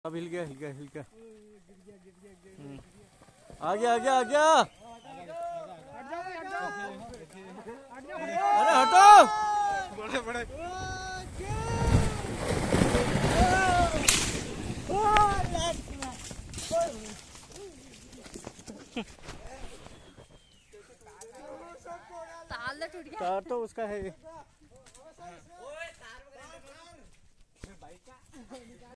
अब हिल गया हिल गया हिल गया। आ गया आ गया आ गया। अरे हटो। बड़े बड़े तार तो उसका है।